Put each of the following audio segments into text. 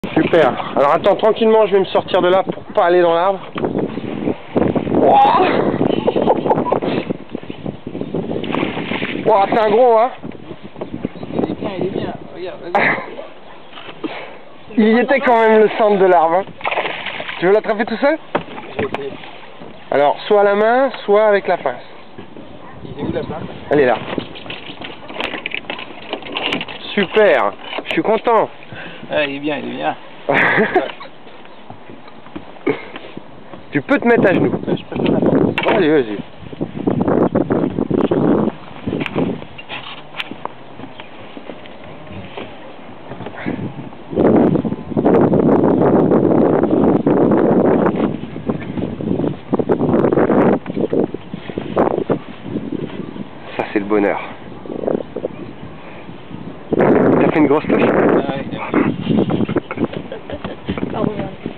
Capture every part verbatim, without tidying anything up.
Super. Alors attends, tranquillement, je vais me sortir de là pour pas aller dans l'arbre. Wow. Wow, c'est un gros, hein. Il est bien, il est bien. Regarde, vas-y. Il y était quand même le centre de l'arbre. Hein. Tu veux l'attraper tout seul? Je vais essayer. Alors, soit à la main, soit avec la pince. Il est où la pince? Elle est là. Super. Je suis content. Ah, il est bien, il est bien. Tu peux te mettre à genoux. Je préfère la pince. Vas-y, vas-y. Ça, c'est le bonheur. T'as fait une grosse touche? Ah, ouais, Pardon.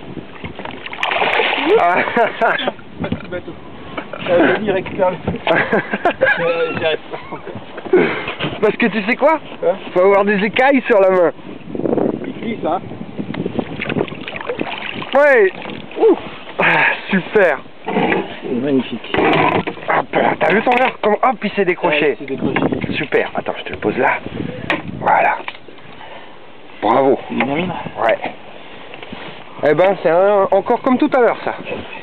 Ah. Petit bateau. Euh, vas-y, récupère le truc. Euh, J'y arrive pas. Parce que tu sais quoi? Hein? Faut avoir des écailles sur la main. Il glisse, hein. Ouais. Ouh. Ah, super. Magnifique. Hop là, t'as vu ton verre? Comment? Hop, il s'est décroché. Ouais, c'est décroché. Super. Attends, je te le pose là. Voilà. Bravo. Il est bien mine. Ouais. Eh ben, c'est un- encore comme tout à l'heure, ça.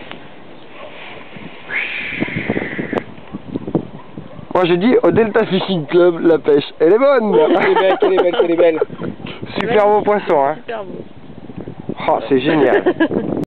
Moi, j'ai dit au Delta Fishing Club, la pêche, elle est bonne. Elle est belle, elle est belle, elle est belle. Super beau poisson, hein. Super beau. Oh, c'est génial.